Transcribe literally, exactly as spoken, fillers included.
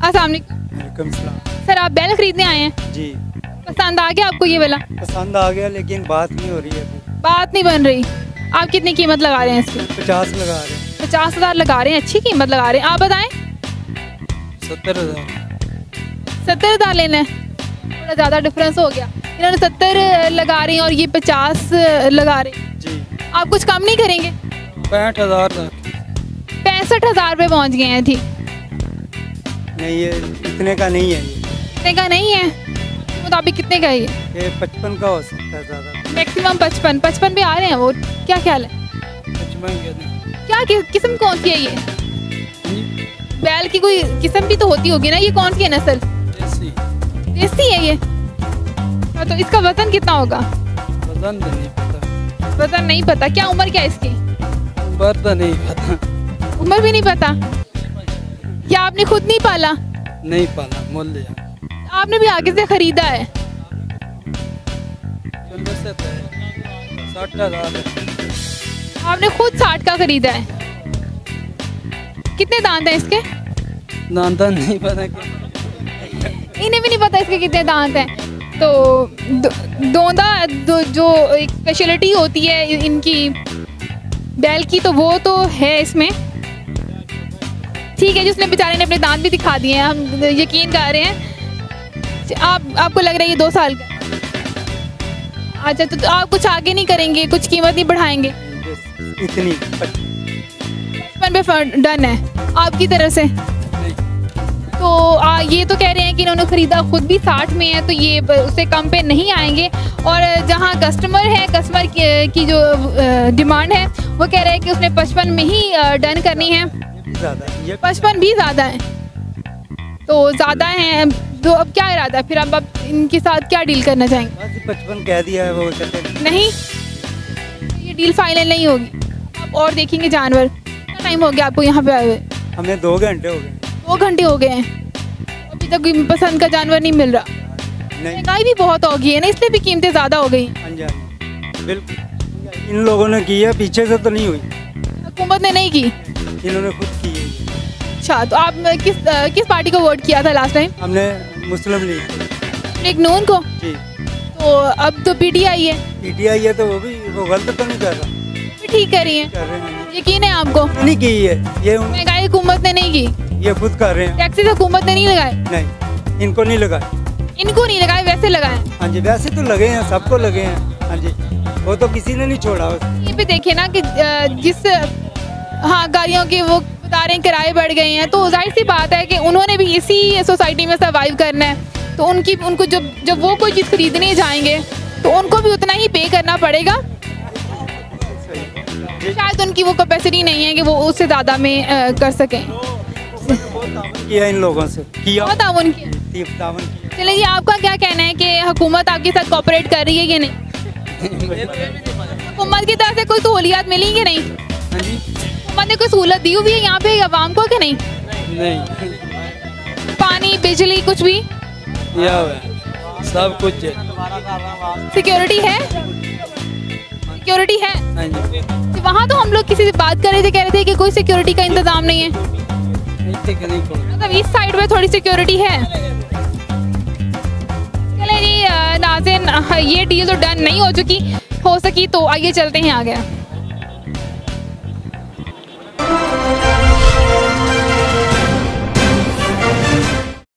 अस्सलाम वालेकुम। सर आप बैल खरीदने आए हैं जी। पसंद आ गया आपको ये वाला? पसंद आ गया लेकिन बात नहीं हो रही है अभी। बात नहीं बन रही। आप कितनी कीमत लगा रहे हैं इसकी? पचास लगा रहे हैं। पचास हजार लगा रहे हैं, अच्छी कीमत लगा रहे हैं। आप बताएं। सत्तर हजार। सत्तर हजार लेना है, थोड़ा ज़्यादा डिफरेंस हो गया। इन्होंने सत्तर लगा रहे हैं और ये पचास लगा रहे हैं जी। आप कुछ कम नहीं करेंगे? पैंठ हजार पैंसठ हजार रुपये पहुँच गए हैं। ठीक नहीं, ये इतने का नहीं है। ये इतने का नहीं है मुताबिक कितने का है ये? ये पचपन का हो सकता है ज़्यादा। मैक्सिमम पचपन पचपन पे आ रहे हैं वो। क्या ख्याल है? पचपन क्या कि, किस्म कौन सी है ये? बैल की कोई किस्म भी तो होती होगी ना। ये कौन सी है नस्ल? देसी। देसी है ये। तो इसका वजन कितना होगा? वजन तो नहीं पता। वजन नहीं पता। क्या उम्र क्या है इसकी? उम्र तो नहीं पता। उम्र भी नहीं पता। क्या आपने खुद नहीं पाला? नहीं पाला, मोल लिया। आपने भी आगे से खरीदा है? साठ हजार। आपने खुद साठ का खरीदा है। कितने दांत हैं इसके? दांत नहीं पता। इन्हें भी नहीं पता इसके कितने दांत हैं। तो दो, दोंदा दो, जो एक स्पेशलिटी होती है इनकी बैल की, तो वो तो है इसमें। ठीक है, जिसने बेचारे ने अपने दांत भी दिखा दिए हैं, हम यकीन कर रहे हैं। आप आपको लग रहा है ये दो साल का? अच्छा, तो, तो आप कुछ आगे नहीं करेंगे, कुछ कीमत नहीं बढ़ाएंगे? इतनी पचपन पे डन है आपकी तरफ से? तो आ, ये तो कह रहे हैं कि इन्होंने ख़रीदा खुद भी साठ में है, तो ये उससे कम पे नहीं आएंगे। और जहाँ कस्टमर है, कस्टमर की, की जो डिमांड है, वो कह रहे हैं कि उसने पचपन में ही डन करनी है। पचपन भी ज़्यादा है, तो ज़्यादा है। तो अब क्या इरादा है फिर? अब आप इनके साथ क्या डील करना चाहेंगे? पचपन कह दिया है वो। नहीं, ये डील फाइनल नहीं होगी। आप और देखेंगे जानवर। कितना टाइम हो गया आपको यहाँ पे आए हुए? हमें दो घंटे हो गए। दो घंटे हो गए हैं, अभी तक कोई पसंद का जानवर नहीं मिल रहा। महंगाई भी बहुत हो गई है ना, इसलिए भी कीमतें ज़्यादा हो गई। हाँ जी, बिल्कुल। इन लोगों ने की है, पीछे से तो नहीं हुई। हुकूमत ने नहीं की, इन्होंने खुद की है। अच्छा, तो आप किस किस पार्टी को वोट किया था लास्ट टाइम? हमने मुस्लिम लीग। लीग नून को जी। तो अब तो पीटीआई है। पीटीआई है तो वो भी वो गलत तो नहीं कर रहा। ठीक कर रही है, कर रहे हैं। यकीन है आपको? नहीं की है ये। महंगाई हुकूमत ने नहीं की, ये खुद कर रहे हैं। टैक्सेस हुकूमत ने नहीं लगाए? नहीं, इनको नहीं लगाए। इनको नहीं लगाए, वैसे लगाए? हाँ जी, वैसे तो लगे हैं, सबको लगे हैं। हाँ जी, वो तो किसी ने नहीं छोड़ा। ये भी देखिए ना कि जिस हाँ गाड़ियों के वो बता रहे हैं किराए बढ़ गए हैं, तो जाहिर सी बात है कि उन्होंने भी इसी सोसाइटी में सर्वाइव करना है। तो उनकी उनको जब जब वो कोई चीज़ खरीदने जाएंगे तो उनको भी उतना ही पे करना पड़ेगा। शायद उनकी वो कैपेसिटी नहीं है कि वो उससे ज़्यादा में आ, कर सकें। किया इन लोगों से किया, बहुत ताउन किया। चलिए जी, आपका क्या कहना है कि हुकूमत आपके साथ कोऑपरेट कर रही है कि नहीं? हुकूमत की तरफ से कोई सहूलियत मिली कि नहीं? हुकूमत ने कोई सहूलत दी हुई है यहाँ पे आवाम को कि नहीं? नहीं, पानी बिजली कुछ भी? या सब कुछ है। सिक्योरिटी है? सिक्योरिटी है? तो वहाँ तो हम लोग किसी से बात कर रहे थे, कह रहे थे कि कोई सिक्योरिटी का इंतजाम नहीं है। मतलब इस साइड में थोड़ी सिक्योरिटी है। चले जी नाज़रीन, ये डील तो डन नहीं हो चुकी हो सकी, तो आइए चलते हैं आगे।